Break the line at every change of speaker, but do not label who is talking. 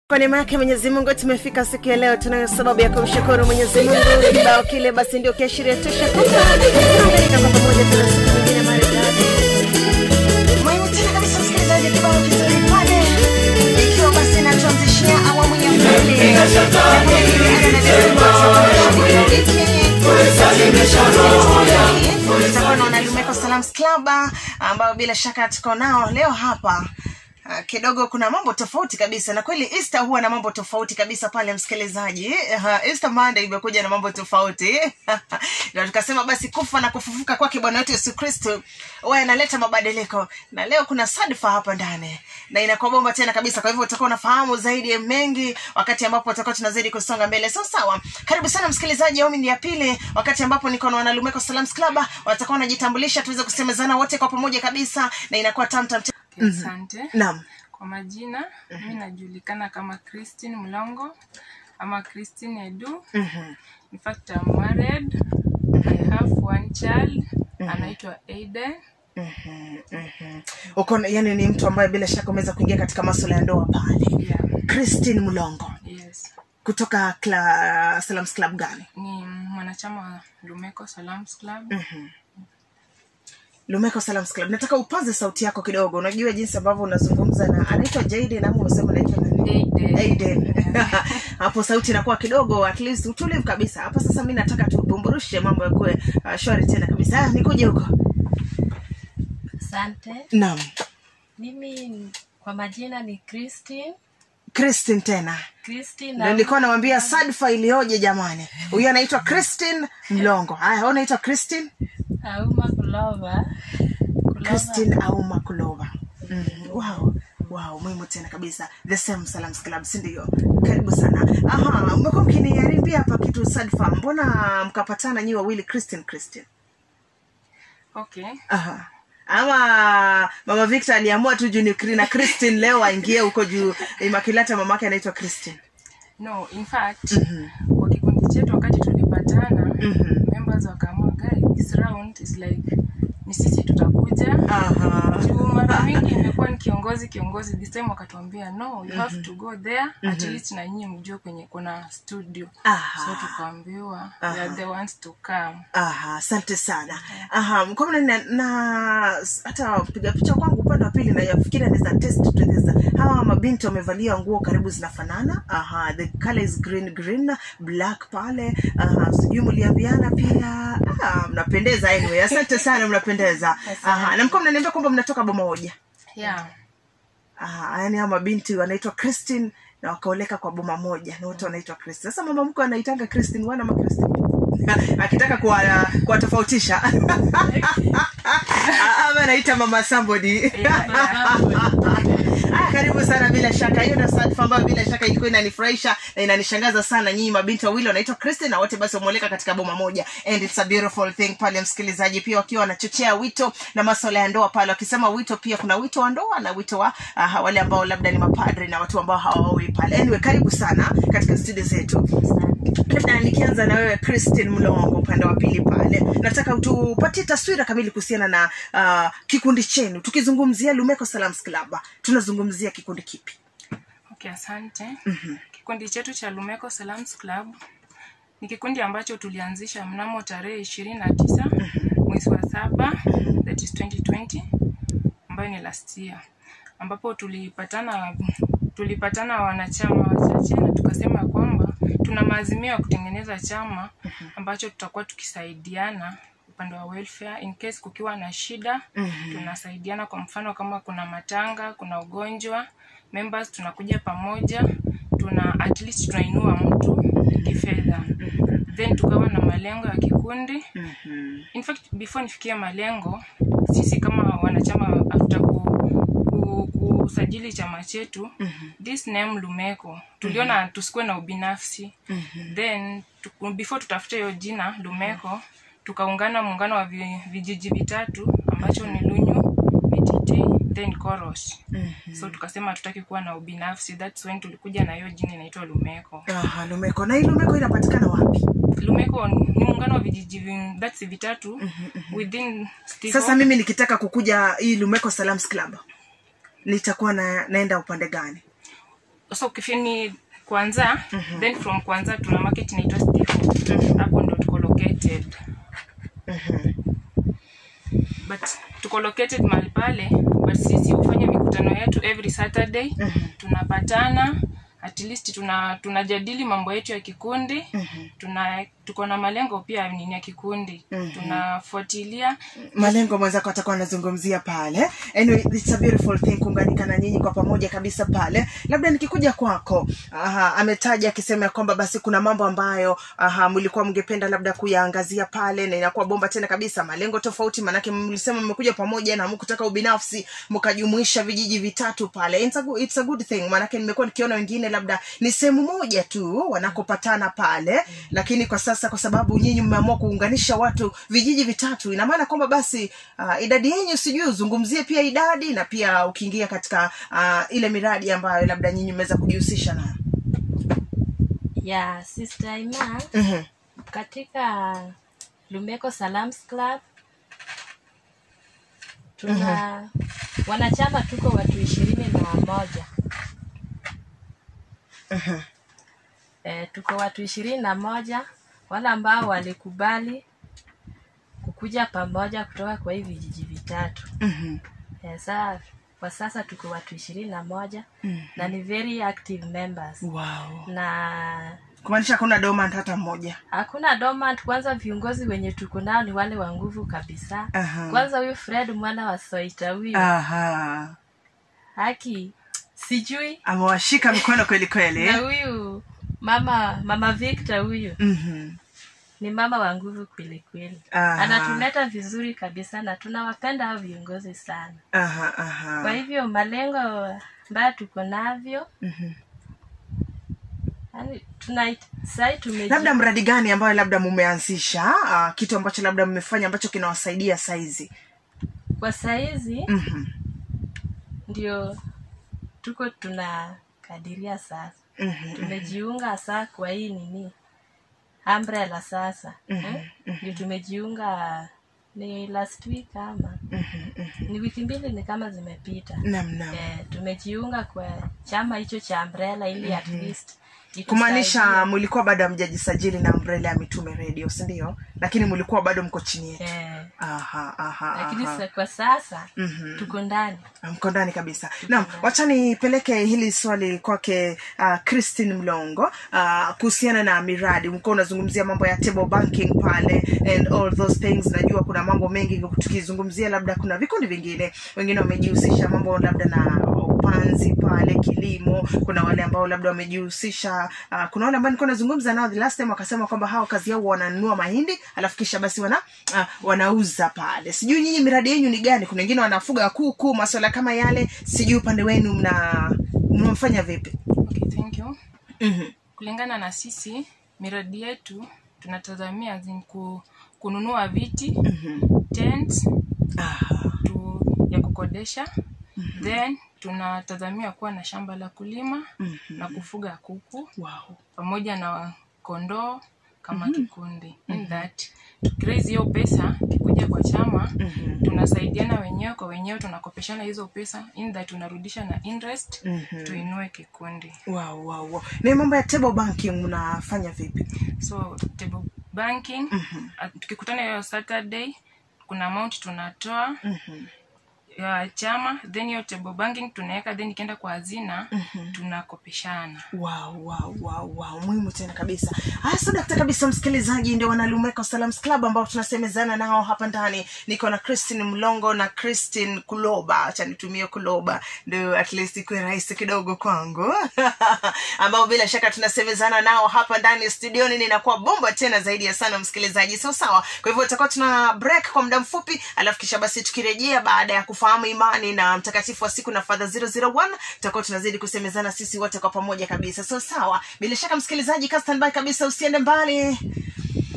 Kwa neema yake Mwenyezi Mungu tumefika siku ya leo, tunayo sababu ya kumshukuru Mwenyezi Mungu. Kibao kile basi ndio kiashiria tosha kwamba tunaunganika kwa pamoja tuna siku nyingine maridadi.
Mwenye tena kabisa msikilizaji, kibao kizuri pale. Ikiwa basi natuanzishia awamu ya pili. Tutakuwa na Lumeko Salams Club ambao bila shaka tuko nao leo hapa. Kidogo kuna mambo tofauti kabisa, na kweli Easter huwa na mambo tofauti kabisa pale msikilizaji. Easter Monday imekuja na mambo tofauti. Na tukasema basi kufa na kufufuka kwake Bwana wetu Yesu Kristo huwa yanaleta mabadiliko, na leo kuna sadfa hapa ndani na inakuwa bomba tena kabisa. Kwa hivyo utakuwa unafahamu zaidi mengi wakati ambapo tutakuwa tunazidi kusonga mbele. So sawa, karibu sana msikilizaji, awamu ya pili, wakati ambapo niko na Lumeko Salams Club watakuwa wanajitambulisha tuweze kusemezana wote kwa pamoja kabisa, na inakuwa tam.
Asante.
Naam.
Kwa majina, mimi najulikana kama Christine Mlongo ama Christine Edu. In fact, I'm married. I have one child. Anaitwa Aiden.
Uko yani ni mtu ambaye bila shaka umeweza kuingia katika masuala ya ndoa pale.
Yeah.
Christine Mlongo.
Yes.
Kutoka Salams Club gani?
Ni mwanachama wa Lumeko Salams Club.
Lumeko Salams Club. Nataka upaze sauti yako kidogo. Unajua jinsi ambavyo unazungumza na anaitwa Jaden ama unasema anaitwa nani? Aiden. Hapo sauti inakuwa kidogo at least utulivu kabisa. Hapa sasa mimi nataka tubumburushe mambo yakuwe shwari tena kabisa. Nikuje huko.
Asante.
Naam.
Mimi kwa majina ni
Christine tena.
Christine.
Nilikuwa nawaambia sadfa ilioje jamani. Huyu anaitwa Christine Mlongo. Haya, wewe unaitwa Christine?
Auma Kulova.
Christine Auma Kulova. Wow, muhimu tena kabisa. The same Salams Club, si ndio? Karibu sana. Mmekuwa mkiniharibia hapa kitu sadfa. Mbona mkapatana nyi wawili Christine?
Okay.
Ama Mama Victor aliamua tu juu ni na Christine leo aingie huko juu Imakilata mamake anaitwa Christine.
No, in fact, kwa kikundi chetu wakati tulipatana, members wakaamua this round is like ni sisi tutakuja. Mara mingi imekuwa ni kiongozi this time wakatuambia no, you have to go there at least na nyinyi mjue kwenye kuna studio. So tukaambiwa we are the ones to come.
Asante sana. Mkomna na hata piga picha kwangu upande wa pili na yafikiri anaweza test tuweza. Hawa mabinti wamevalia nguo karibu zinafanana. The color is green, black pale. Sijui mliambiana pia. Mnapendeza anyway. Asante sana, mnapendeza. Na mkomna niambia kwamba mnatoka boma moja.
Yeah.
Yani hawa mabinti wanaitwa Christine na wakaoleka kwa boma moja na wote wanaitwa Christine. Sasa mama mko anaitanga Christine wana ama Christine? Akitaka kuwatofautisha. Ama anaita mama somebody. Karibu sana bila shaka. Hiyo na sadfa ambayo bila shaka ilikuwa inanifurahisha na inanishangaza sana. Nyinyi mabinti wawili wanaitwa Christine na wote basi wameoleka katika boma moja, and it's a beautiful thing pale msikilizaji. Pia wakiwa wanachochea wito na masuala ya ndoa pale, wakisema wito pia kuna wito wa ndoa na wito wa wale ambao labda ni mapadri na watu ambao hawaoi pale. Anyway, karibu sana katika studio zetu. Labda nikianza na wewe Christine Mlongo upande wa pili pale, nataka utupatie taswira kamili kuhusiana na kikundi chenu. Tukizungumzia Lumeko Salams Club, tunazungumzia kikundi kipi?
Okay, asante. Kikundi chetu cha Lumeko Salams Club ni kikundi ambacho tulianzisha mnamo tarehe 29 mwezi wa 7, that is 2020, ambayo ni last year, ambapo tulipatana wanachama wachache na tukasema kwamba tuna maazimio ya kutengeneza chama ambacho tutakuwa tukisaidiana upande wa welfare in case kukiwa na shida. Tunasaidiana, kwa mfano kama kuna matanga, kuna ugonjwa, members tunakuja pamoja, at least tunainua mtu kifedha. Then tukawa na malengo ya kikundi. In fact, before nifikie malengo, sisi kama wanachama after kusajili chama chetu, this name Lumeko tuliona tusikue na ubinafsi. Then before tutafute hiyo jina Lumeko, tukaungana muungano wa vijiji vitatu ambacho ni Lunyu, Metiti, then Koros. So tukasema tutaki kuwa na ubinafsi. That's when tulikuja na hiyo jina inaitwa Lumeko.
Lumeko. Na hii Lumeko inapatikana wapi?
Lumeko ni muungano wa vijiji vitatu within Stivo.
Sasa mimi nikitaka kukuja hii Lumeko Salams Club, nitakuwa naenda upande gani?
so ukifini Kwanza then from Kwanza tuna market inaitwa Stifo. Hapo ndo tuko located. But tuko located mahali pale, but sisi hufanya mikutano yetu every Saturday. Tunapatana, at least tunajadili mambo yetu ya kikundi. Tuko na malengo pia nini ya kikundi. Tunafuatilia
malengo mwenzako atakuwa anazungumzia pale. Anyway, it's a beautiful thing kuunganika na nyinyi kwa pamoja kabisa pale. Labda nikikuja kwako, ametaja akisema kwamba basi kuna mambo ambayo mlikuwa mngependa labda kuyaangazia pale, na inakuwa bomba tena kabisa, malengo tofauti, manake mlisema mmekuja pamoja na mkutaka ubinafsi mkajumuisha vijiji vitatu pale. It's a good thing, manake nimekuwa nikiona wengine labda ni sehemu moja tu wanakopatana pale, lakini kwa sasa kwa sababu nyinyi mmeamua kuunganisha watu vijiji vitatu, ina maana kwamba basi idadi yenu sijui uzungumzie pia idadi, na pia ukiingia katika ile miradi ambayo labda nyinyi mmeweza kujihusisha nayo.
Ya Sister Ima, katika Lumeko Salams Club tuna wanachama tuko watu 21. Tuko watu 21 wale ambao walikubali kukuja pamoja kutoka kwa hivi vijiji vitatu. Kwa sasa tuko watu 21 na ni very active members.
Wow.
Na
kumaanisha hakuna dormant hata mmoja.
Hakuna dormant. Kwanza viongozi wenye tuko nao ni wale wa nguvu kabisa. Kwanza huyu Fred mwana wa Soita huyu. Haki sijui
amewashika mikono kweli kweli.
Na huyu mama Victor huyu. Ni mama wa nguvu kweli kweli. Anatuleta vizuri kabisa na tunawapenda hao viongozi sana. Kwa hivyo malengo ambayo tuko navyo, yani
labda mradi gani ambayo labda mumeanzisha, kitu ambacho labda mmefanya ambacho kinawasaidia saizi?
Kwa saizi ndio tuko tunakadiria sasa. Tumejiunga sasa kwa hii nini umbrella sasa. Ndio tumejiunga ni last week ama ni wiki mbili ni kama zimepita. Tumejiunga kwa chama hicho cha umbrella ili at least
kumaanisha mlikuwa bado hamjajisajili na umbrella ya Mitume Radio, si ndio? Lakini mlikuwa bado mko chini yetu.
Lakini kwa sasa tuko ndani.
Mko ndani kabisa. Naam, wacha nipeleke hili swali kwake Christine Mlongo kuhusiana na miradi. Mko unazungumzia mambo ya table banking pale and all those things. Najua kuna mambo mengi tukizungumzia, labda kuna vikundi vingine wengine wamejihusisha mambo labda na upanzi pale, kilimo. Kuna wale ambao labda wamejihusisha, kuna wale ambao nilikuwa nazungumza nao the last time wakasema kwamba hao kazi yao wananunua mahindi alafu kisha basi wanauza pale. Sijui nyinyi miradi yenu ni gani? Kuna wengine wanafuga kuku, masuala kama yale. Sijui upande wenu mnafanya vipi?
Okay, thank you. Kulingana na sisi miradi yetu tunatazamia kununua viti, tents ya kukodesha. Then tunatazamia kuwa na shamba la kulima na kufuga kuku pamoja na kondoo kama kikundi. In that to raise hiyo pesa kikuja kwa chama, tunasaidiana wenyewe kwa wenyewe, tunakopeshana hizo pesa. In that tunarudisha na interest tuinue kikundi.
Na mambo ya table banking mnafanya vipi?
So table banking tukikutana hiyo Saturday kuna amount tunatoa ya chama, then hiyo table banking tunaweka, then ikienda kwa hazina tunakopeshana.
Muhimu tena kabisa. Sasa daktari kabisa, msikilizaji, ndio wana Lumeko Salams Club ambao tunasemezana nao hapa ndani. Niko na Christine Mlongo na Christine Kuloba. Acha nitumie Kuloba ndio at least ikuwe rahisi kidogo kwangu. Ambao bila shaka tunasemezana nao hapa ndani studioni, ninakuwa bomba tena zaidi ya sana msikilizaji. Sawa. Kwa hivyo tutakuwa tuna break kwa muda mfupi, alafu kisha basi tukirejea baada ya kufahamu imani na mtakatifu wa siku na Father 001, tutakuwa tunazidi kusemezana sisi wote kwa pamoja kabisa. Sawa. Bila shaka msikilizaji, ka standby kabisa, usiende mbali.